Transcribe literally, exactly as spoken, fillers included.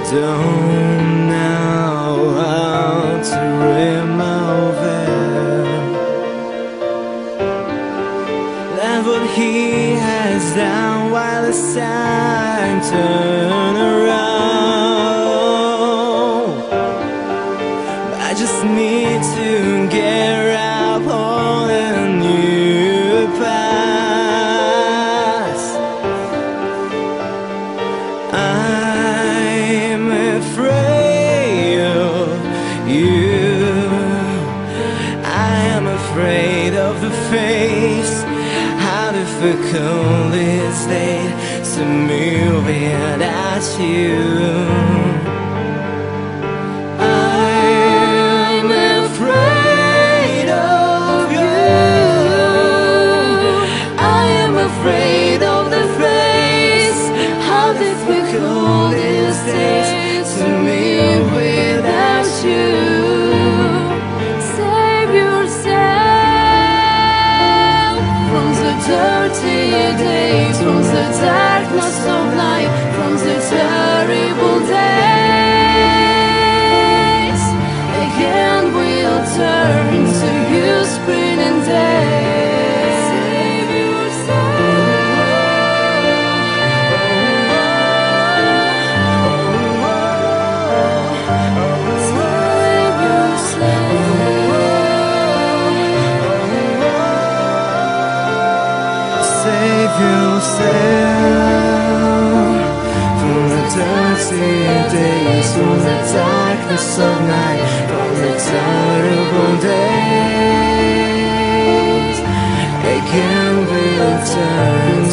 don't know how to remove it. That's what he has done while it's time turn around. I just need to get up on a new path. I'm afraid of you. I am afraid of the face. How difficult is it to move without you? Afraid of the face, how difficult is it to live without you? Save yourself from the dirty days, from the darkness of night, from the terrible days. Again we'll turn to you, spring and day. Save yourself from the dirty days, from the darkness of night, from the terrible days. Again we'll turn